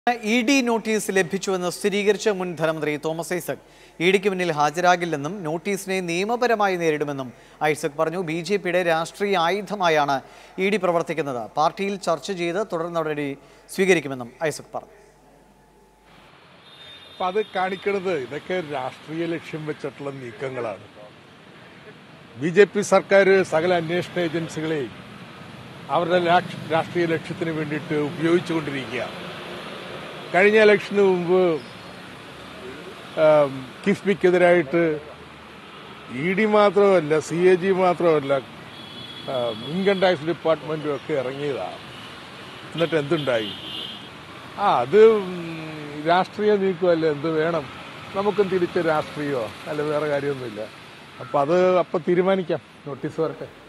ED notice ലഭിച്ചുവെന്ന് സ്ഥിരീകരിച്ച മുൻ ധനമന്ത്രി തോമസ് ഐസക് ഇഡിക്ക് മുന്നിൽ ഹാജരാകില്ലെന്നും നോട്ടീസിനെ നിയമപരമായി നേരിടുമെന്നും ഐസക് പറഞ്ഞു. ബിജെപിയുടെ രാഷ്ട്രീയ ആയുധമായാണ് ഇഡി പ്രവർത്തിക്കുന്നത്. പാർട്ടിയിൽ ചർച്ച ചെയ്ത് തുടർ നടപടി സ്വീകരിക്കുമെന്നും ഐസക് പറഞ്ഞു. അത് കാണിക്കുന്നത് ഇതൊക്കെ രാഷ്ട്രീയ ലക്ഷ്യം വെച്ചിട്ടുള്ള നീക്കങ്ങളാണ്. ബിജെപി സർക്കാർ സകല അന്വേഷണ ഏജൻസികളെയും അവരുടെ രാഷ്ട്രീയ ലക്ഷ്യത്തിന് വേണ്ടിയിട്ട് ഉപയോഗിച്ചുകൊണ്ടിരിക്കുകയാണ്. കഴിഞ്ഞ ഇലക്ഷന് മുമ്പ് കിഫ്ബിക്കെതിരായിട്ട് ED മാത്രമല്ല, CAG മാത്രമല്ല, ഇൻകം ടാക്സ് ഡിപ്പാർട്ട്മെന്റും ഒക്കെ ഇറങ്ങിയതാണ്. എന്നിട്ട് എന്തുണ്ടായി? അത് രാഷ്ട്രീയ നീക്കമല്ല, എന്ത് വേണം, നമുക്കും തിരിച്ച് രാഷ്ട്രീയമോ അല്ല വേറെ കാര്യമൊന്നുമില്ല. അപ്പം തീരുമാനിക്കാം. നോട്ടീസ് വരട്ടെ.